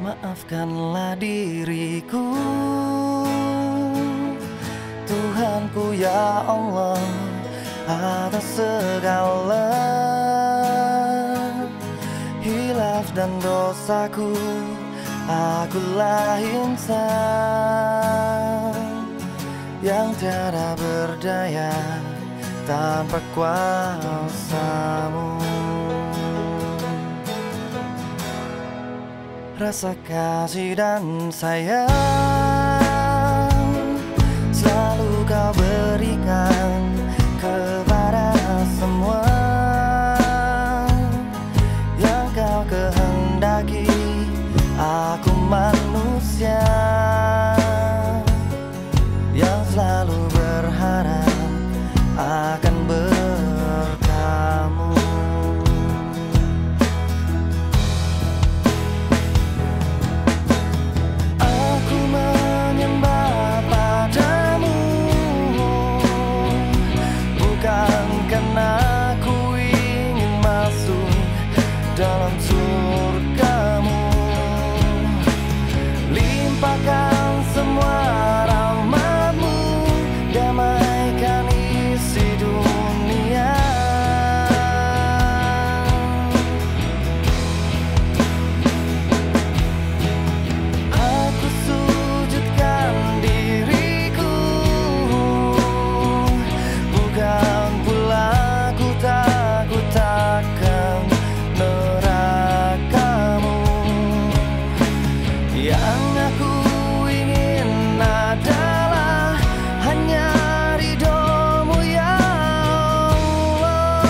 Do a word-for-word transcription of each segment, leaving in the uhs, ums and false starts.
Maafkanlah diriku, Tuhanku ya Allah, atas segala hilaf dan dosaku. Akulah insan yang tiada berdaya tanpa kuasamu. Rasa kasih dan sayang selalu kau berikan kepada semua yang kau kehendaki. Aku manusia yang selalu berharap akan berkamu. Aku menyembah padamu, bukan karena aku ingin masuk dalam surgamu. Limpahkan semua rahmat-Mu, damaikan isi dunia. Aku sujudkan diriku, bukan pula ku takut akan neraka-Mu. Yang aku ingin adalah hanya ridho-Mu ya Allah.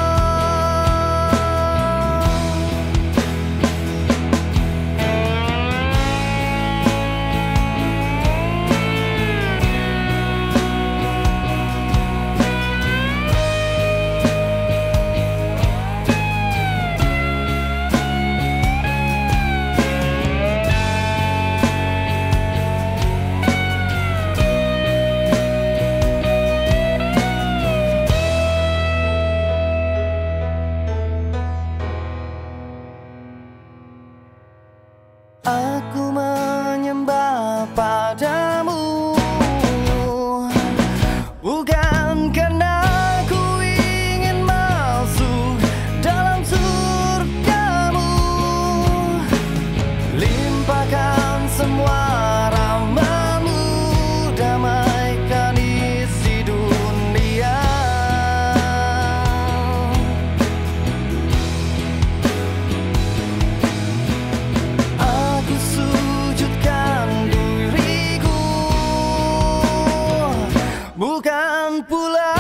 Aku menyembah padamu, bukan karena aku ingin masuk dalam surgamu. Limpahkan semua rahmat-Mu, damaikan isi dunia. Aku sujudkan diriku, bukan pula